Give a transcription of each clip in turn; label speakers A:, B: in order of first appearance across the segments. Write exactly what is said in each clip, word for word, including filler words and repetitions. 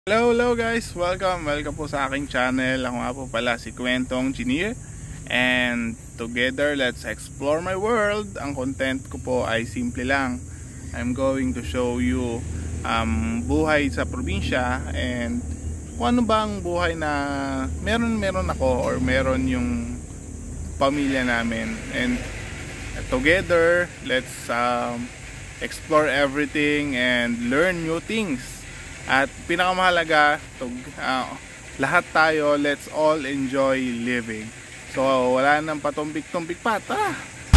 A: Hello, hello guys! Welcome! Welcome po sa aking channel. Ako nga po pala si Kwentong Engineer. And together, let's explore my world. Ang content ko po ay simple lang. I'm going to show you um, buhay sa probinsya. And kung ano ba ang buhay na meron meron ako or meron yung pamilya namin. And together, let's um, explore everything and learn new things. At pinakamahalaga, tug, uh, lahat tayo, let's all enjoy living. So wala nang patumpik-tumpik pa, tara!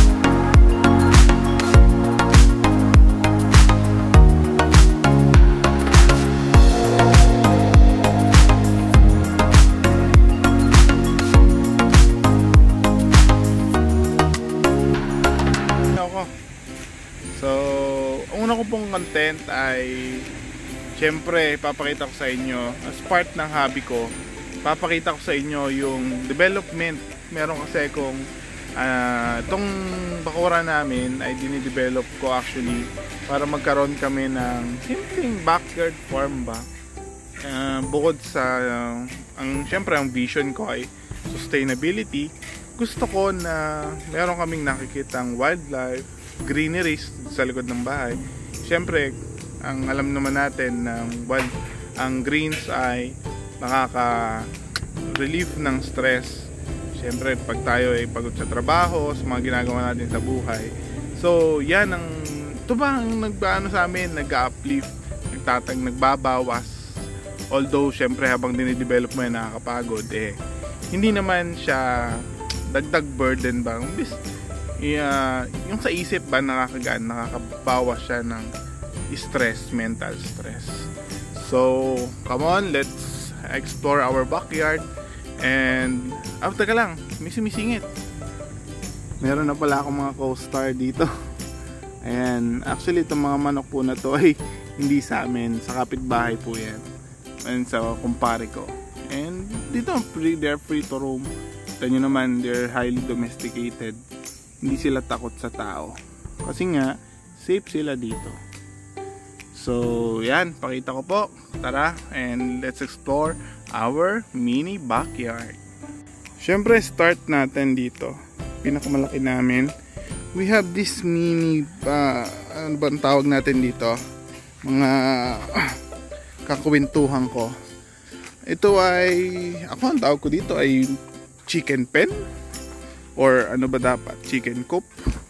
A: So ang una ko pong content ay siyempre, papakita ko sa inyo, as part ng hobby ko, papakita ko sa inyo yung development. Meron kasi kung uh, itong bakura namin ay dinidevelop ko actually para magkaroon kami ng simpleng backyard farm ba. Uh, bukod sa, uh, ang, siyempre ang vision ko ay sustainability, gusto ko na meron kaming nakikitang wildlife, greeneries sa likod ng bahay. Siyempre, ang alam naman natin ng well, ang greens ay nakaka-relieve ng stress. Siyempre pag tayo ay pagod sa trabaho, sa mga ginagawa natin sa buhay. So yan ang ito ba ang nagbaano sa amin, nag-uplift, nagtatag, nagbabawas. Although siyempre habang dinidevelop mo yan nakakapagod, eh hindi naman siya dagdag burden ba. Uh, yung sa isip ba nakakagaan, nakakabawas siya ng stress, mental stress. So, come on, let's explore our backyard. And, ah, taga lang, may sumisingit. Meron na pala akong mga co-star dito. Ayan, actually itong mga manok po na to ay hindi sa amin, sa kapitbahay po yan. And sa kumpare ko. And dito, free, they're free to roam. Ito nyo naman, they're highly domesticated. Hindi sila takot sa tao. Kasi nga, safe sila dito. So, yan, pakita ko po. Tara, and let's explore our mini backyard. Siyempre, start natin dito. Pinakamalaki namin. We have this mini, uh, ano ba ang tawag natin dito? Mga uh, kakwentuhan ko. Ito ay, ako ang tawag ko dito ay chicken pen. Or ano ba dapat? Chicken coop.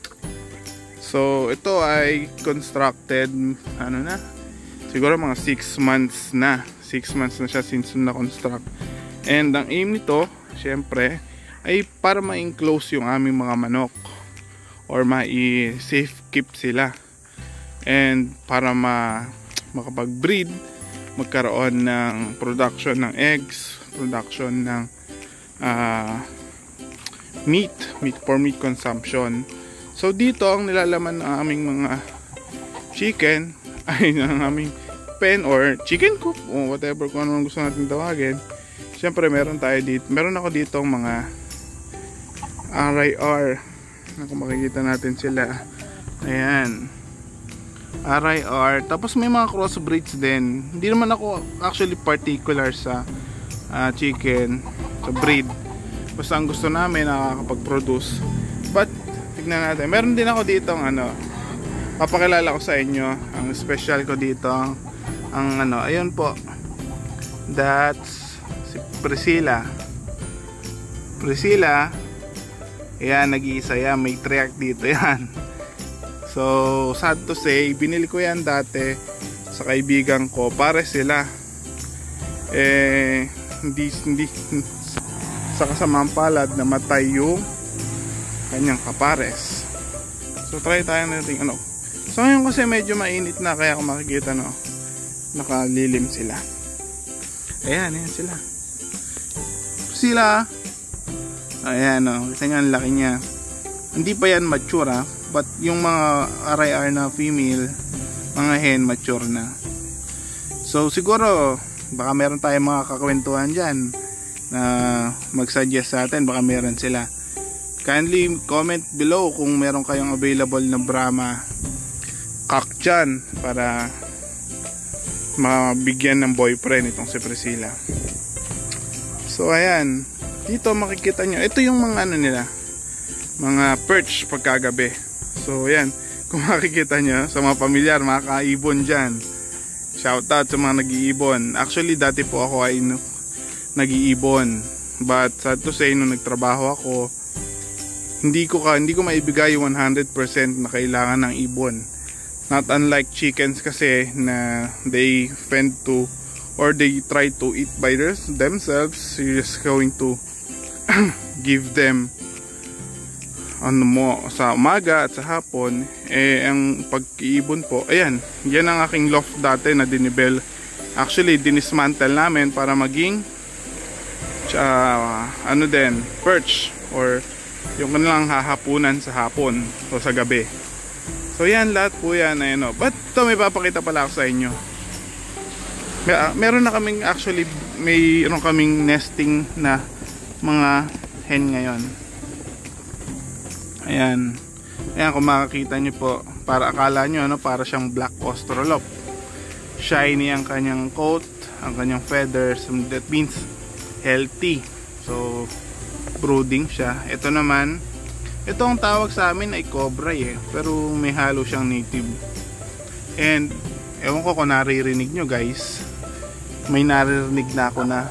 A: So, ito ay constructed, ano na, siguro mga six months na. six months na siya since na-construct. And ang aim nito, syempre, ay para ma-enclose yung aming mga manok. Or ma-safe keep sila. And para ma makapag-breed, magkaroon ng production ng eggs, production ng uh, meat, meat for meat consumption. So dito ang nilalaman ng aming mga chicken ay ng aming pen or chicken coop o whatever kung ano gusto natin tawagin. Siyempre meron tayo dito, meron ako dito mga R I R. Kung makikita natin sila. Ayan. R I R. Tapos may mga crossbreeds din. Hindi naman ako actually particular sa uh, chicken, sa breed. Basta ang gusto namin nakakapag-produce. But tignan natin. Meron din ako dito ang ano, papakilala ko sa inyo ang special ko dito ang, ang ano, ayun po, that's si Priscilla. Priscilla, yan, nag-iisa yan, may triac dito yan. So sad to say, binili ko yan dati sa kaibigan ko, pare sila eh hindi, hindi sa kasamang palad namatay yung kanyang kapares. So try tayo natin ano. So ngayon kasi medyo mainit na, kaya kung makikita no, nakalilim sila. Ayan, ayan sila. Sila. Ayan no, kita nyo ang laki niya. Hindi pa yan mature ha, but yung mga R I R na female, mga hen mature na. So siguro baka meron tayong mga kakwentuhan dyan na mag-suggest sa atin, baka meron sila. Kindly comment below kung meron kayong available na Brahma cock dyan para mabigyan ng boyfriend itong si Priscilla. So ayan, dito makikita nyo, ito yung mga ano nila, mga perch pagkagabi. So ayan, kung makikita nyo sa mga pamilyar, mga kaibon dyan, shoutout sa mga nag-iibon. Actually dati po ako ay nag-iibon, but sad to say, nung nagtrabaho ako, hindi ko ka hindi ko maibigay yung one hundred percent na kailangan ng ibon. Not unlike chickens kasi na they fend to or they try to eat by themselves. You're just going to give them ano mo sa umaga at sa hapon. Eh ang pag-iibon po, ayan, yan ang aking loft dati na dinibel. Actually dinismantle namin para maging uh, ano din, perch or yung kanilang hahapunan sa hapon o sa gabi. So yan, lahat po yan ay ano. But ito may papakita pala ako sa inyo. Mer meron na kaming actually, mayroon kaming nesting na mga hen ngayon. Ayan. Ayan, kung makakita nyo po, para akala nyo ano, para siyang black australorp. Shiny ang kanyang coat, ang kanyang feathers, that means healthy. So brooding siya. Ito naman, ito ang tawag sa amin ay cobra eh, pero may halo siyang native. And ewan ko kung naririnig nyo guys, may naririnig na ako na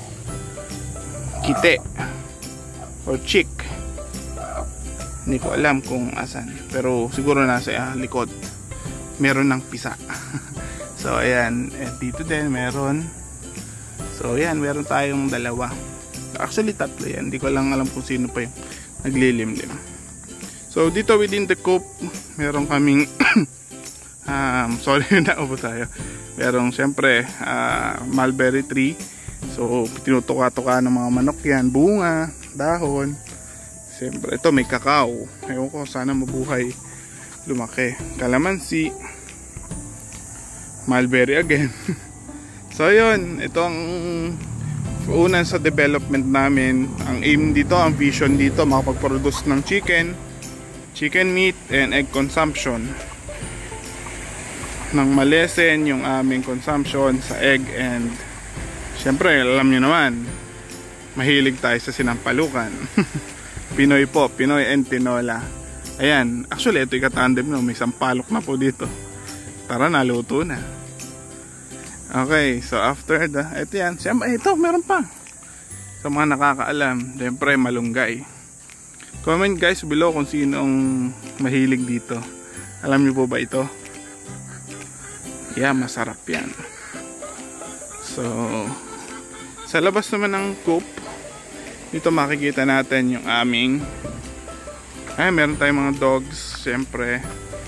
A: kite or chick. Hindi ko alam kung asan, pero siguro nasa uh, likod meron ng pisa. So ayan, eh, dito din meron. So ayan, meron tayong dalawa. Actually tatlo yan, hindi ko lang alam kung sino pa yung naglilimlim. So dito within the coop, meron kaming um, sorry na upo tayo. Merong syempre uh, mulberry tree. So tinutuka-tuka ng mga manok yan, bunga, dahon. Siyempre ito may kakao. Ewan ko, sana mabuhay, lumaki. Kalamansi, mulberry again. So yun, ito ang una sa development namin. Ang aim dito, ang vision dito, makapag-produce ng chicken, chicken meat and egg consumption, nang malesen yung aming consumption sa egg. And syempre alam nyo naman, mahilig tayo sa sinampalukan. Pinoy po, Pinoy and tinola. Ayan, actually ito ikatandem no, may sampalok na po dito. Tara, naluto na. Okay, so after the, ito yan, siyempre, ito, meron pa. Sa mga nakakaalam, siyempre, malunggay. Comment guys below kung sinong mahilig dito. Alam niyo po ba ito? Yeah, masarap yan. So, sa labas naman ng coop, dito makikita natin yung aming, ay, meron tayong mga dogs, siyempre.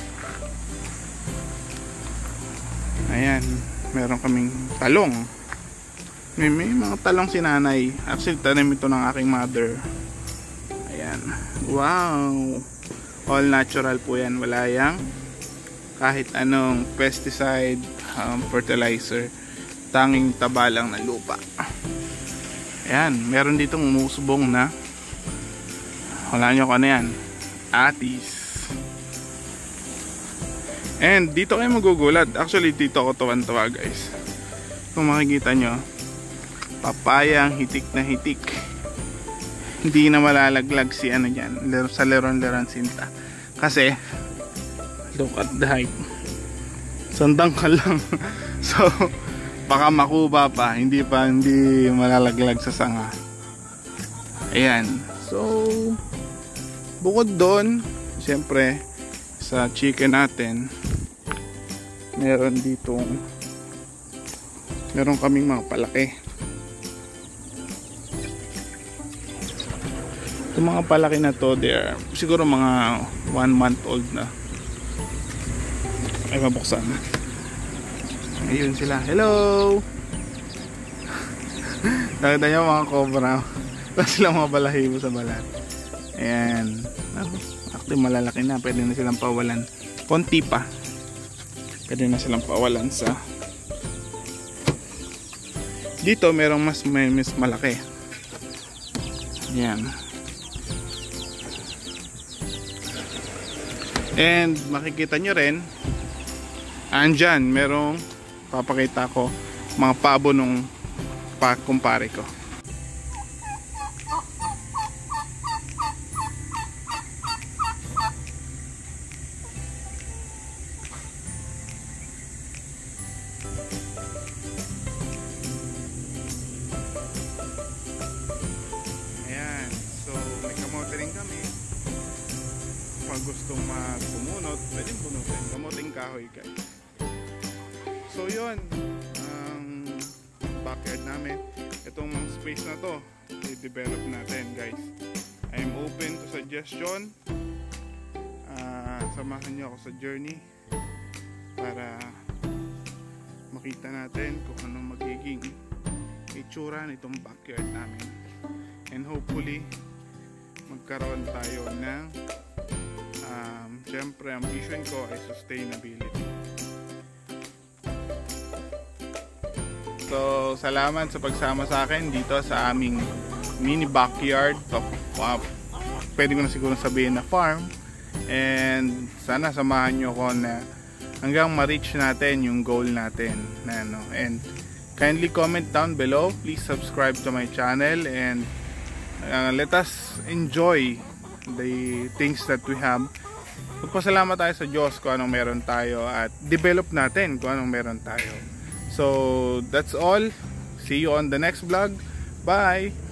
A: Ayan. Meron kaming talong. May, may mga talong si nanay. Actually tanim ito ng aking mother. Ayan. Wow. All natural po yan. Wala yang kahit anong pesticide, um, fertilizer. Tanging taba lang na lupa. Ayan. Meron ditong umusbong na, wala nyo kung ano yan, atis. And dito kayo magugulat. Actually dito ako tuwan-tuwa guys. Kung makikita nyo, papayang hitik na hitik. Hindi na malalaglag si ano dyan, sa leron-leron sinta. Kasi look at the height, sandang ka lang. So baka makuba pa, hindi pa hindi malalaglag sa sanga. Ayan. So bukod doon, siyempre sa chicken natin, meron ditong meron kaming mga palaki. Itong mga palaki na to, they are siguro mga one month old na. Ay, mabuksan. Ayun sila. Hello! Nakita nyo mga cobra. Wala silang mga balahibo sa balat. Ayan. Actually malalaki na, pwede na silang pawalan. Konti pa, pwede na silang pawalan sa dito. Merong mas may mas malaki. Yan. And makikita nyo rin, andyan merong papakita ko mga pabo nung pa kumpare ko. Ayan, so may kamote rin kami. Pag gustong magpumunot, pwedeng punutin. Kamoting kahoy guys. So yun, ang backyard namin. Itong mga space na to, i-develop natin guys. I'm open to suggestion. Uh, samahan nyo ako sa journey para makita natin kung anong magiging itsura nitong backyard namin. And hopefully, magkaroon tayo ng um, syempre ang vision ko ay sustainability. So, salamat sa pagsama sa akin dito sa aming mini backyard of, uh, pwede ko na siguro sabihin na farm. And sana samahan nyo ko na hanggang ma-reach natin yung goal natin na, ano. And kindly comment down below. Please subscribe to my channel and uh, let us enjoy the things that we have. Magpasalamat tayo sa Diyos kung anong meron tayo at develop natin kung anong meron tayo. So that's all. See you on the next vlog. Bye!